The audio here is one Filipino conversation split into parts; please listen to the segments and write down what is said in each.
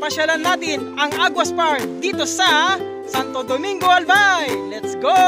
pasyalan natin ang Aguas Park dito sa Santo Domingo, Albay. Let's go!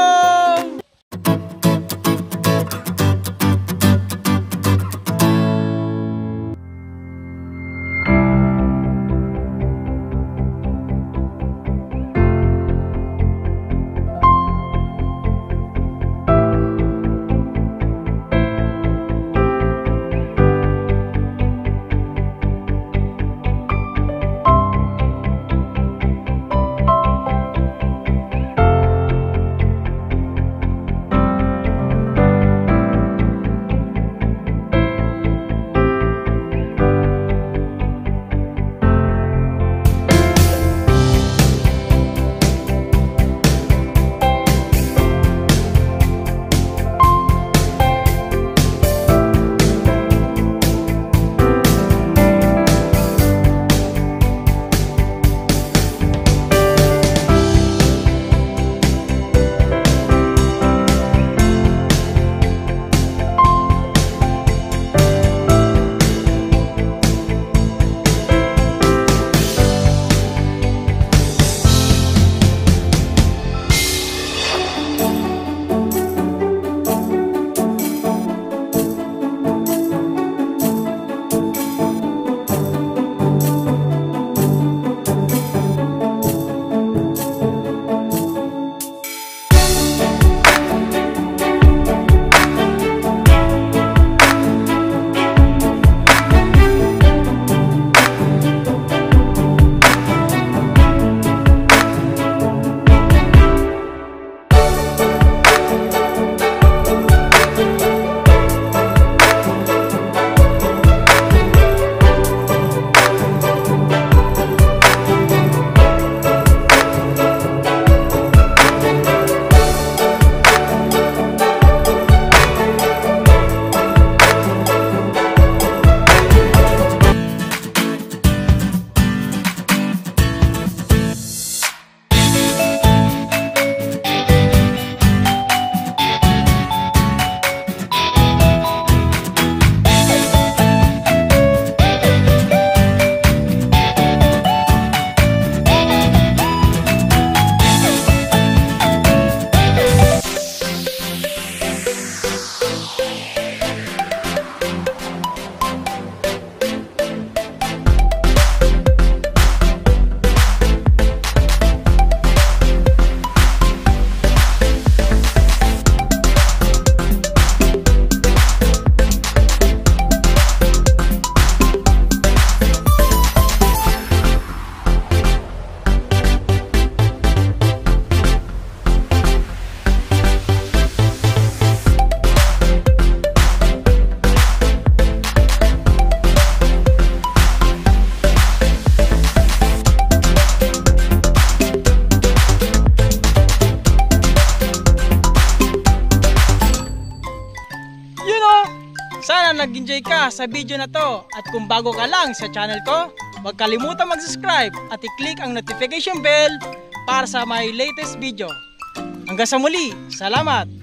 Sana nag-enjoy ka sa video na to, at kung bago ka lang sa channel ko, huwag kalimutan mag-subscribe at i-click ang notification bell para sa my latest video. Hanggang sa muli, salamat!